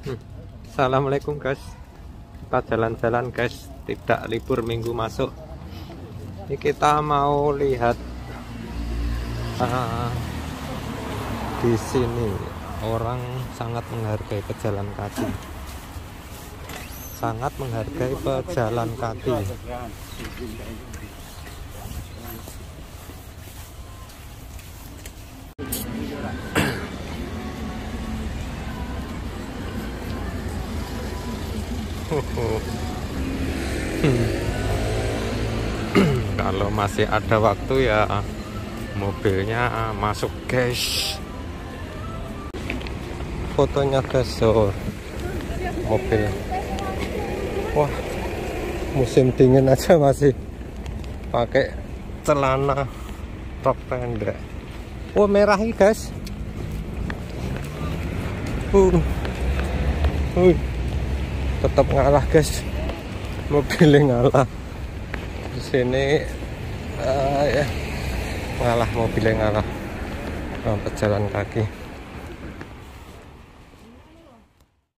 Assalamualaikum guys, kita jalan-jalan guys, tidak libur minggu masuk. Ini kita mau lihat di sini orang sangat menghargai pejalan kaki, sangat menghargai pejalan kaki. Kalau masih ada waktu ya mobilnya masuk guys. Fotonya guys, mobil. Wah, musim dingin aja masih pakai celana rok pendek. Wah, merah ini guys. Tetap ngalah guys, mobilnya ngalah. Di sini ya ngalah, mobilnya ngalah pejalan kaki.